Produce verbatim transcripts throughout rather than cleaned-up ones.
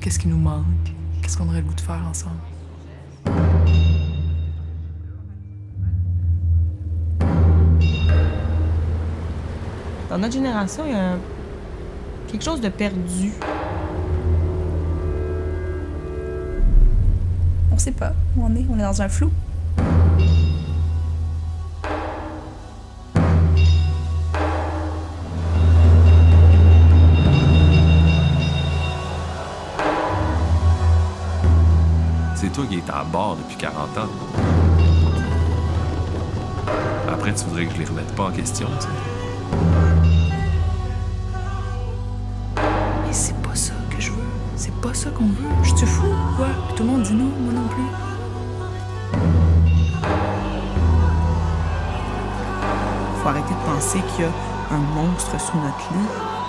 qu'est-ce qui nous manque, qu'est-ce qu'on aurait le goût de faire ensemble. Dans notre génération, il y a quelque chose de perdu. On sait pas où on est, on est dans un flou. C'est toi qui es à bord depuis quarante ans. Après, tu voudrais que je les remette pas en question, tu sais. Mais c'est pas ça que je veux. C'est pas ça qu'on veut. Je te fous, quoi? Puis tout le monde dit non, moi non plus. Faut arrêter de penser qu'il y a un monstre sous notre lit.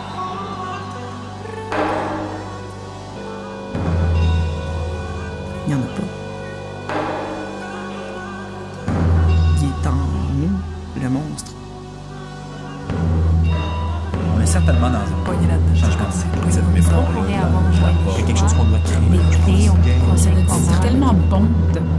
Il n'y en a pas. Il est en nous, le monstre. On est certainement dans un Pogné là-dedans. changement de cycle. Mais bon, On pourrait avoir joué il y a quelque chose qu'on doit créer. des clés, on pourrait C'est tellement bon de